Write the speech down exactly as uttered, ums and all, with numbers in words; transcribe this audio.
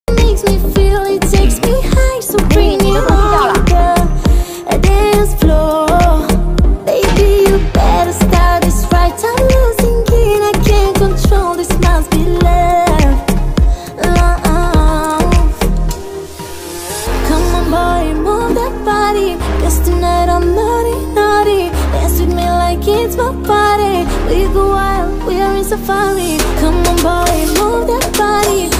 makes me feel, it takes me high. So bring it on, girl. A dance floor. Baby, you better start this right. I'm losing it, I can't control. This must be love, love. Come on, boy, move that body. 'Cause tonight I'm naughty, naughty. Dance with me like it's my party. We go wild, we are in safari. Come on, boy, move that body.